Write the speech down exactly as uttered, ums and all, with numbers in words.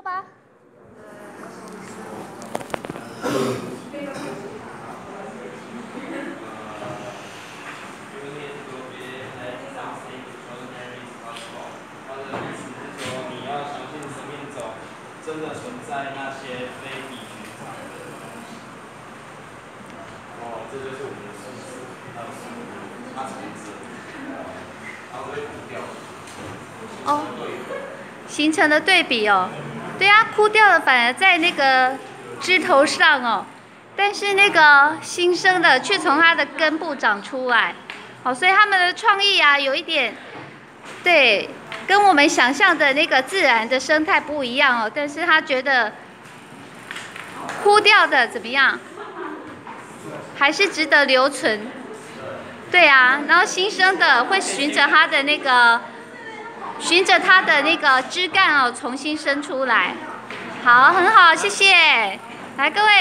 说吧。 真的存在那些非比寻常的东西。哦，这就是我们的数字，还有数字，它层次，它会糊掉。 哦，形成的对比哦，对啊，枯掉的反而在那个枝头上哦，但是那个新生的却从它的根部长出来，哦，所以他们的创意啊，有一点，对，跟我们想象的那个自然的生态不一样哦，但是他觉得枯掉的怎么样，还是值得留存，对啊，然后新生的会循着它的那个。循着它的那个枝干哦，重新生出来。好，很好，谢谢。来，各位。